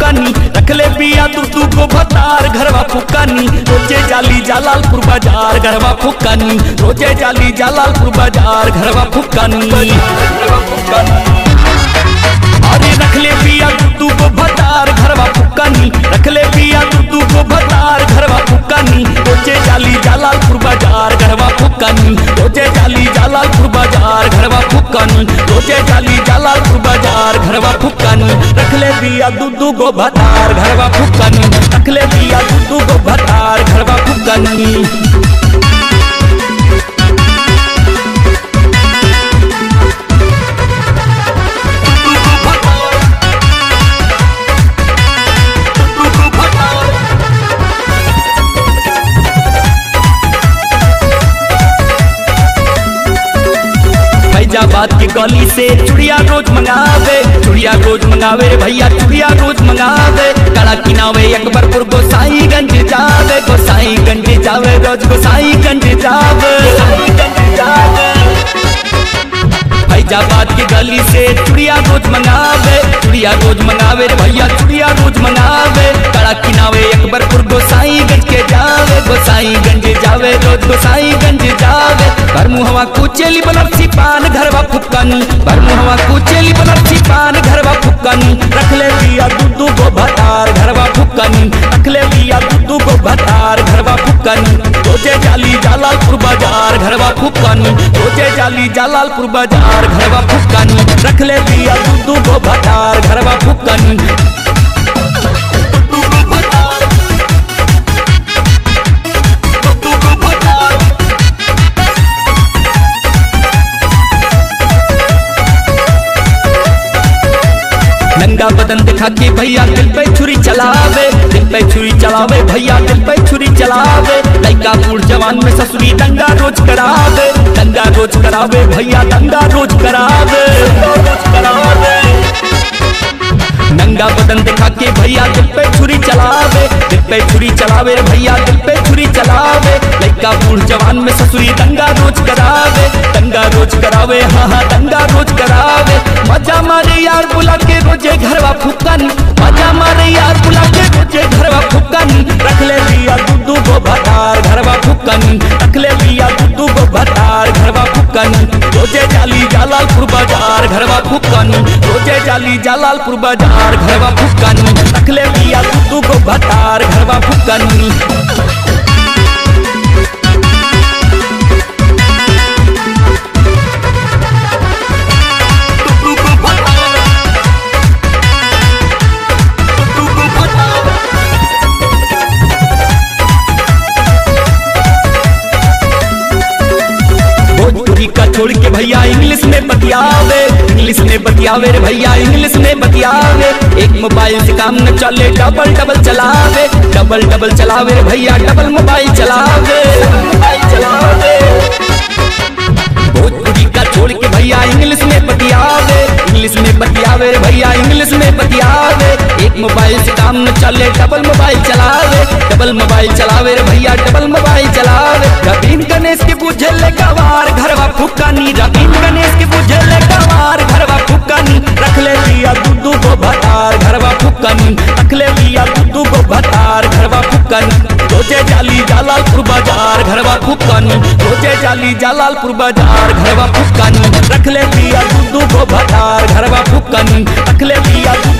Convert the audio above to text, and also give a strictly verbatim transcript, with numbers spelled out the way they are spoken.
फुकानी, रख ले पिया तू तू को भतार घरवा फुकानी। रोजे जाली जलालपुर बाजार घरवा फुकानी, रोजे जाली जलालपुर बाजार घरवा फुकानी। अरे रख ले पिया तू तू को भतार घरवा फुकानी, रख ले पिया तू तू को भतार घरवा फुकानी। रोजे जाली जलालपुर बाजार घरवा फुकानी, रोजे जाली जलालपुर बाजार घरवा फुकानी, रोजे जाली जलालपुर बाजार घरवा फुकानी। रख ले पिया तू तू को भतार घरवा फुकानी, रख ले पिया तू तू को भतार घरवा फुकानी। फैजाबाद की गली से चुड़िया रोज मंगावे, चुड़िया रोज मंगावे रे भैया चुड़िया रोज मंगावे। कड़ा किनावे अकबरपुर गोसाईगंज जावे, गोसाईगंज जावे रोज गोसाईगंज जावे। फैजाबाद की गली से चुड़िया रोज मंगावे, चुड़िया रोज मंगावे रे भैया चुड़िया रोज मंगावे। कड़ा किनावे अकबरपुर गोसाईगंज के जावे, गोसाईगंज जावे रोज गोसाईगंज जावे। बरमुहवा कुचेली बनरसी पान घरवा फुकानी, बरमुहवा कुचेली बनरसी पान घरवा फुकानी। रख ले पिया दूधू को भतार घरवा फुकानी, रख ले पिया दूधू को भतार घरवा फुकानी। रोजे जाली जलालपुर बाजार घरवा फुकानी, रोजे जाली जलालपुर बाजार घरवा फुकानी। रख ले पिया दूधू को भतार घरवा फुकानी। नंगा बदन दिखा के भैया दिल पे छुरी चलावे, दिल पे छुरी चलावे भैया दिल पे छुरी चलावे। लड़का बूढ़ जवान में ससुरी दंगा रोज करावे, दंगा रोज करावे भैया दंगा रोज करावे। नंगा बदन दिखा के भैया दिल पे छुरी चलावे, दिल पे छुरी चलावे भैया दिल पे छुरी चलावे। लड़का बूढ़ जवान में ससुरी दंगा रोज करावे, दंगा रोज करावे हाँ हाँ दंगा रोज करावे। मजा मारे यार बुला के रोजे घरवा फुकानी, मजा मारे यार बुला के रोजे घरवा फुकानी। रख ले पिया दूधू को भतार घरवा फुकानी, रख ले पिया दूधू को भतार घरवा फुकानी। रोजे जाली जलालपुर बाजार घरवा फुकानी, रोजे जाली जलालपुर बाजार घरवा फुकानी। रख ले पिया दूधू को भतार घरवा फुकानी। का छोड़ के भैया इंग्लिश में बतियावे, इंग्लिश में बतियावे रे भैया इंग्लिश में बतियावे। एक मोबाइल से काम न चले डबल डबल चलावे, डबल डबल चलावे रे भैया डबल मोबाइल चलावे, मोबाइल चलावे। भोजपुरी का छोड़ के भैया इंग्लिश में बतियावे, इंग्लिश में बतियावे रे भैया इंग्लिश में बतियावे। एक मोबाइल से काम न चले डबल मोबाइल चलावे, डबल मोबाइल चलावे रे भैया डबल मोबाइल चलावे। रवीन गणेश के बुझे ले गवार घरवा फुकानी, रवीन गणेश के बुझे ले गवार घरवा फुकानी। रख ले पिया दूधू को भतार घरवा फुकानी, रख ले पिया दूधू को भतार घरवा फुकानी। रोजे जाली जलालपुर बाजार घरवा फुकानी, रोजे जाली जलालपुर बाजार घरवा फुकानी। रख ले पिया दूधू को भतार घरवा फुकानी, रख ले पिया